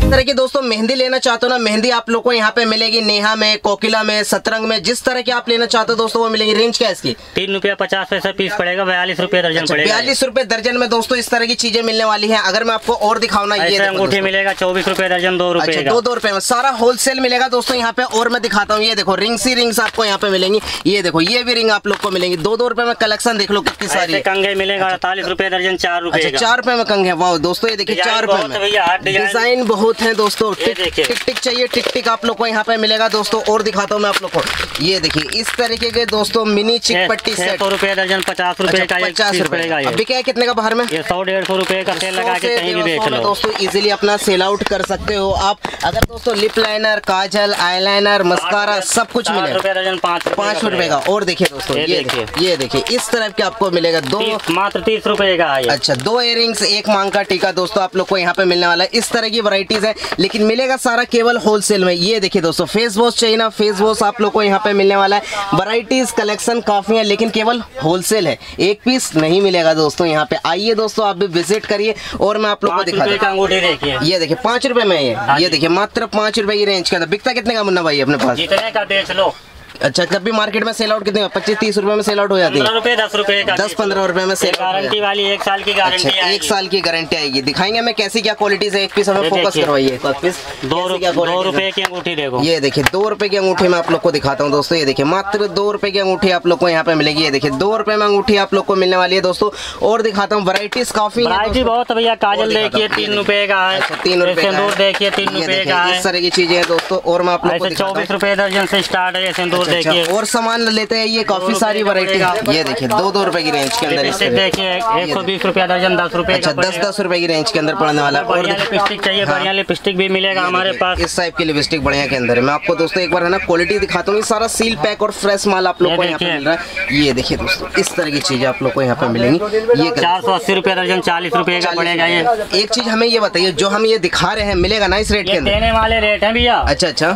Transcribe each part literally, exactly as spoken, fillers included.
इस तरह की दोस्तों मेहंदी लेना चाहते हो ना, मेहंदी आप लोग को यहाँ पे मिलेगी नेहा में, कोकिला में, सतरंग में, जिस तरह की आप लेना चाहते हो दोस्तों वो मिलेगी। रेंज क्या है इसकी? तीन रुपया पचास पैसा पीस पड़ेगा, बयालीस रुपए दर्जन पड़ेगा। बयालीस रुपए दर्जन में दोस्तों इस तरह की चीजें मिलने वाली है। अगर मैं आपको और दिखाऊँ ना, ये अंगूठी मिलेगा चौबीस रुपए दर्जन, दो रुपए दो दो रुपए में सारा होलसेल मिलेगा दोस्तों यहाँ पे। और मैं दिखाता हूँ, ये देखो रिंग्स ही रिंग्स आपको यहाँ पे मिलेंगी। ये देखो ये भी रिंग आप लोग को मिलेंगी, दो दो रुपए में। कलेक्शन देख लो कितनी सारी। कंघे मिलेगा अड़तालीस रुपए दर्जन, चार रुपए चार रुपए में कंघे। वाह दोस्तों ये देखिए चार रुपए में। डिजाइन बहुत है दोस्तों। टिक टिक चाहिए, टिक टिक आप लोग को यहाँ पे मिलेगा दोस्तों। और दिखाता हूँ मैं आप लोग को, ये देखिए इस तरीके के दोस्तों मिनी चिक पट्टी सेट, सौ रुपए दर्जन, पचास रुपए का, पचास रुपए का। अभी क्या है कितने का बाहर में? ये सौ डेढ़ सौ रुपए का सेल लगा के कहीं भी बेच लो दोस्तों। इजीली अपना सेल आउट कर सकते हो आप। अगर दोस्तों lip liner, kajal, eyeliner, mascara सब कुछ मिलेगा दर्जन, पाँच पाँच रुपए का। और देखिए दोस्तों ये देखिए ये देखिए इस तरह के आपको मिलेगा दो, मात्र तीस रुपए का। अच्छा दो इयररिंग्स, एक मांग का टीका दोस्तों आप लोग को यहाँ पे मिलने वाला है। इस तरह की वैरायटीज है, लेकिन मिलेगा सारा केवल होलसेल में। ये देखिए दोस्तों फेस वॉश चाहिए ना, फेस वॉश आप लोग को यहाँ पे मिलने वाला है। वैरायटीज कलेक्शन काफी है, लेकिन केवल होलसेल है, एक पीस नहीं मिलेगा दोस्तों यहाँ पे। आइए दोस्तों आप भी विजिट करिए और मैं आप लोग को दिखा दूं। अंगूठी देखिए, ये देखिए पाँच रुपए में ये ये देखिए मात्र पाँच रुपए की रेंज के अंदर। बिकता कितने का मुन्ना भाई अपने पास? जितने का बेच लो। अच्छा जब भी मार्केट में सेल आउट कितने पच्चीस तीस रुपए में सेल आउट हो जाती है? रुपए दस रुपए का, दस पंद्रह रुपए में सेल। गारंटी वाली एक साल की गारंटी। अच्छा, एक साल की गारंटी आएगी। दिखाएंगे मैं कैसी क्या क्वालिटीज है। एक पीस हमें फोकस करवाइए। दो रुपए की अंगूठी देखो, ये देखिए दो रुपए की अंगूठी मैं आप लोग को दिखाता हूँ दोस्तों। ये देखिए मात्र दो रुपए की अंगूठी आप लोग को यहाँ पे मिलेगी। ये देखिए दो रुपए में अंगूठी आप लोग को मिलने वाली है दोस्तों। और दिखाता हूँ वैरायटीज काफी वैरायटी बहुत भैया। काजल देखिए तीन रुपए का है, तीन रुपए सिंदूर देखिए तीन रुपए का है, इस तरह की चीजें हैं दोस्तों। और मैं आप लोग को चौबीस रुपए दर्जन से स्टार्ट है सिंदूर देखिए। और सामान लेते हैं ये काफी सारी वैरायटी। ये देखिए दो दो रुपए की रेंज के अंदर देखिए एक सौ बीस रुपया दर्जन, दस रुपए। अच्छा दस दस रुपए की रेंज के अंदर पड़ने वाला है। और लिपस्टिक चाहिए, बढ़िया लिपस्टिक भी मिलेगा हमारे पास। इस टाइप की लिपस्टिक बढ़िया के अंदर है। मैं आपको दोस्तों एक बार है ना क्वालिटी दिखाता हूँ। सारा सील पैक और फ्रेश माल आप लोग को यहाँ पे मिल रहा है। ये देखिए दोस्तों इस तरह की चीजें आप लोग को यहाँ पे मिलेंगी। ये चार सौ अस्सी रुपया दर्जन, चालीस रुपए का पड़ेगा। ये एक चीज हमें ये बताइए, जो हम ये दिखा रहे हैं मिलेगा ना इस रेट के अंदर? देने वाले रेट है भैया। अच्छा अच्छा,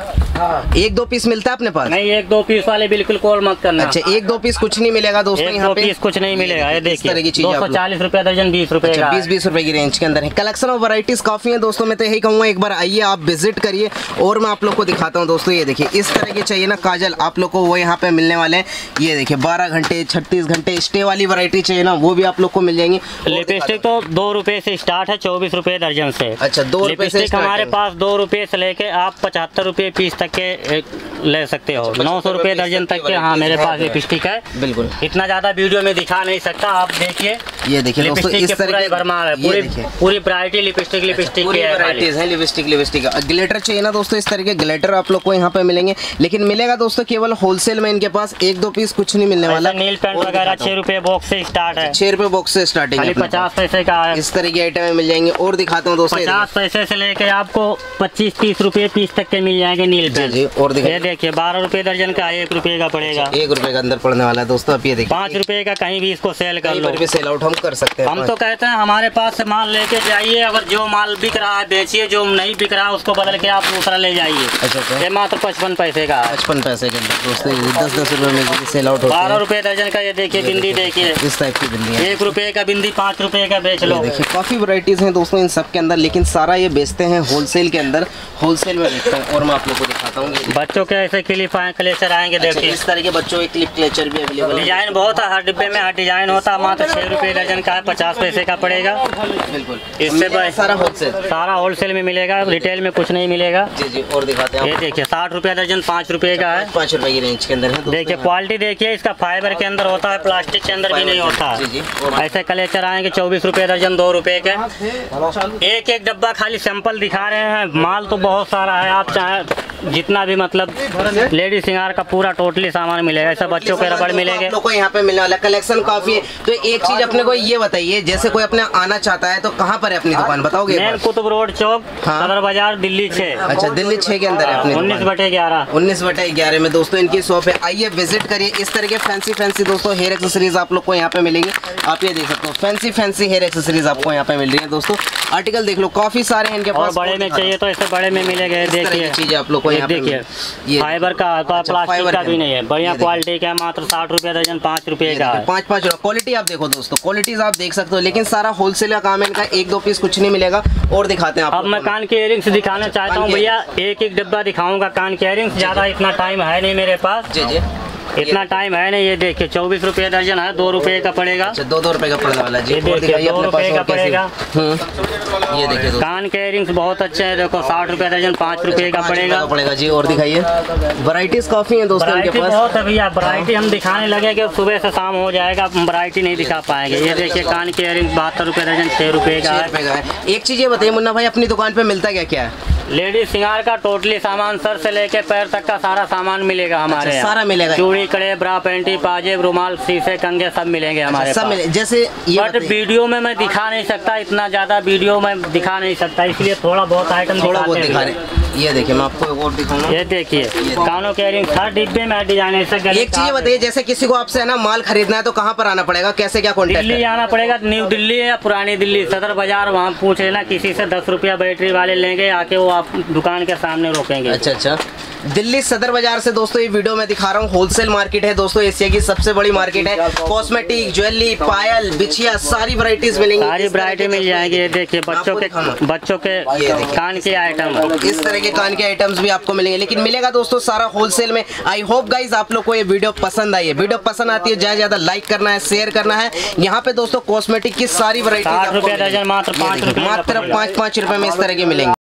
एक दो पीस मिलता है अपने पास? नहीं, एक दो पीस वाले बिल्कुल कॉल मत करना। अच्छा एक दो पीस कुछ नहीं मिलेगा दोस्तों यहाँ पे? पीस कुछ नहीं मिलेगा। ये देखिए दो सौ चालीस रुपया दर्जन, बीस रुपए का, बीस बीस रुपए की रेंज के अंदर है। कलेक्शन और वैरायटीज काफी है दोस्तों। मैं तो यही कहूँगा एक बार आइए आप विजिट करिए। और मैं आप लोग को दिखाता हूँ दोस्तों। ये देखिए इस तरह की चाहिए ना काजल आप लोग को, वो यहाँ पे मिलने वाले हैं। ये देखिए बारह घंटे छत्तीस घंटे स्टे वाली वैरायटी चाहिए ना, वो भी आप लोग को मिल जाएंगी। लिपस्टिक तो दो रुपए से स्टार्ट है, चौबीस रुपए दर्जन से। अच्छा दो रुपए से हमारे पास दो रुपए से लेके आप पचहत्तर रुपए पीस तक के ले सकते हो, नौ सौ रुपए दर्जन तक के। हाँ मेरे पास लिपस्टिक है। बिल्कुल इतना ज्यादा वीडियो में दिखा नहीं सकता, आप देखिए। ये देखिए दोस्तों इस तरह की भरमार है, पूरी पूरी वैरायटी लिपस्टिक लिपस्टिक की वैरायटीज है। लिपस्टिक लिपस्टिक ग्लिटर चाहिए ना दोस्तों, इस तरह के ग्लिटर आप लोग को यहाँ पे मिलेंगे। लेकिन मिलेगा दोस्तों केवल होलसेल में, इनके पास एक दो पीस कुछ नहीं मिलने वाला। नील पेंट वगैरह छह रुपए बॉक्स से स्टार्ट है, छह रुपए बॉक्स से स्टार्टिंग है, पचास पैसे का है। इस तरह की आइटम मिल जाएंगे। और दिखाता हूँ दोस्तों, पचास पैसे से लेके आपको पच्चीस तीस रुपए पीस तक के मिल जाएंगे नील पेंट। और देखिए बारह रुपए दर्जन का, एक रुपए का पड़ेगा, एक रुपए का अंदर पड़ने वाला है दोस्तों। आप ये देखिए पाँच रुपए का कहीं भी इसको सेल कर लो, सेल आउट हम कर सकते हैं। हम तो कहते हैं हमारे पास से माल लेके जाइए, अगर जो माल बिक रहा है बेचिए, जो नहीं बिक रहा है उसको बदल के आप दूसरा ले जाइए। अच्छा अच्छा, ये मात्र पचपन पैसे का, पचपन पैसे के अंदर दोस्तों दस दस रुपए में सेल आउट होता है। बारह रुपए दर्जन का। ये देखिए बिंदी देखिए इस टाइप की बिंदी है, एक रुपए का बिंदी पाँच रुपए का बेच लो। देखिए काफी वैरायटीज हैं दोस्तों इन सब के अंदर, लेकिन सारा ये बेचते हैं होलसेल के अंदर, होलसेल में बेचते हैं। और मैं आप लोग को दिखाता हूँ बच्चों के ऐसे क्लिप क्लेचर आएंगे। देखिए इस तरह के बच्चों के क्लिप क्लेचर भी अवेलेबल है। डिजाइन बहुत है, हर डिब्बे में हर डिजाइन होता है। मात्र छह रुपए दर्जन का है, पचास पैसे का पड़ेगा। बिल्कुल इससे सारा होलसेल, सारा होलसेल में मिलेगा, रिटेल में कुछ नहीं मिलेगा। जी जी। और दिखाते हैं, ये देखिए साठ रुपया दर्जन, पाँच रुपए का है, पाँच रुपए की रेंज के अंदर है। देखिए क्वालिटी देखिए, इसका फाइबर के अंदर होता है, प्लास्टिक के अंदर भी नहीं होता। जी जी। ऐसे कलेचर आएंगे चौबीस रुपए दर्जन, दो रुपए के। एक एक डब्बा खाली सैंपल दिखा रहे हैं, माल तो बहुत सारा है। आप चाहे जितना भी मतलब लेडीज सिंगार का पूरा टोटली सामान मिलेगा। ऐसा बच्चों के रबड़ मिलेंगे, लोगों को यहाँ पे मिलने वाला कलेक्शन काफी है। तो एक चीज अपने को ये बताइए, जैसे कोई अपने आना चाहता है तो कहाँ पर है अपनी दुकान, बताओगे? मेन कुतुब रोड चौक, सदर बाजार, दिल्ली छह। अच्छा दिल्ली छह के अंदर है अपनी उन्नीस बटे ग्यारह उन्नीस बटे ग्यारह में दोस्तों इनकी शॉप है। आइए विजिट करिए। इस तरह के फैंसी फैंसी दोस्तों हेयर एक्सेसरीज आप लोग को यहाँ पे मिलेंगे। आप ये देख सकते हो फैंसी फैंसी हेयर एक्सेसरीज आपको यहाँ पे मिल रही है दोस्तों। आर्टिकल देख लो काफी सारे हैं इनके पास। बड़े में चाहिए तो ऐसे बड़े में मिलेगा। देखिए चीजें आप लोग को यहाँ पे देखिए फाइबर का आता है, प्लास्टिक का भी नहीं है, बढ़िया क्वालिटी का है, मात्र साठ रुपए दर्जन, पाँच रुपए का है। पाँच पाँच क्वालिटी आप देखो दोस्तों, क्वालिटीज आप देख सकते हो, लेकिन सारा होलसेल का काम है इनका, एक दो पीस कुछ नहीं मिलेगा। और दिखाते हैं अब मैं कान के इयरिंग्स दिखाना चाहता हूँ भैया, एक एक डब्बा दिखाऊंगा कान के इयरिंग्स, ज्यादा इतना टाइम है नहीं मेरे पास। जी जी, इतना टाइम है नहीं। ये देखिए चौबीस रुपए दर्जन है, दो रुपए का पड़ेगा। अच्छा, दो दो रुपए का पड़ने वाला जी। ये देखिए दो रुपए का पड़ेगा। ये देखिए कान के इयरिंग्स बहुत अच्छे हैं, देखो साठ रुपए दर्जन, पाँच रुपए का पड़ेगा पड़ेगा जी। और दिखाइए, वैरायटीज काफी हैं दोस्तों इनके पास। बहुत है भैया, वैरायटी हम दिखाने लगे कि सुबह से शाम हो जाएगा, वैरायटी नहीं दिखा पाएंगे। ये देखिए कान के इयरिंग्स बहत्तर रुपए दर्जन, छह रुपए का है। एक चीज ये बताइए मुन्ना भाई, अपनी दुकान पे मिलता क्या क्या है? लेडीज श्रृंगार का टोटली सामान, सर से लेके पैर तक का सारा सामान मिलेगा हमारे अच्छा, यहाँ। सारा मिलेगा, चूड़ी, कड़े, ब्रा, पैंटी, पाजेब, रुमाल, शीशे, कंगे सब मिलेंगे हमारे अच्छा, सब पास। मिले, जैसे बट वीडियो में मैं दिखा नहीं सकता, इतना ज्यादा वीडियो में दिखा नहीं सकता, इसलिए थोड़ा बहुत आइटम थोड़ा बहुत दिखा रहे। ये देखिए मैं आपको एक और दिखाऊंगा। ये देखिए कानों के इयरिंग्स हर डिब्बे में डिजाइन है। एक चीज बताइए, जैसे किसी को आपसे है ना माल खरीदना है तो कहाँ पर आना पड़ेगा, कैसे क्या कॉन्टेक्ट? दिल्ली आना पड़ेगा, न्यू दिल्ली या पुरानी दिल्ली, सदर बाजार, वहाँ पूछ लेना किसी से, दस रुपया बैटरी वाले लेंगे, आके वो आप दुकान के सामने रोकेंगे। अच्छा अच्छा, दिल्ली सदर बाजार से दोस्तों ये वीडियो मैं दिखा रहा हूँ, होलसेल मार्केट है दोस्तों, एशिया की सबसे बड़ी मार्केट है। कॉस्मेटिक, ज्वेलरी, पायल, बिछिया, सारी वैरायटीज मिलेंगी, सारी वैरायटी मिल जाएगी। ये देखिए बच्चों के बच्चों के कान के आइटम, इस तरह के कान के आइटम्स भी आपको मिलेंगे, लेकिन मिलेगा दोस्तों सारा होलसेल में। आई होप गाइज आप लोग को ये वीडियो पसंद आई है। वीडियो पसंद आती है ज्यादा ज्यादा लाइक करना है, शेयर करना है। यहाँ पे दोस्तों कॉस्मेटिक की सारी वैरायटी मात्र पाँच रुपए मात्र पाँच पाँच रुपए में इस तरह के मिलेंगे।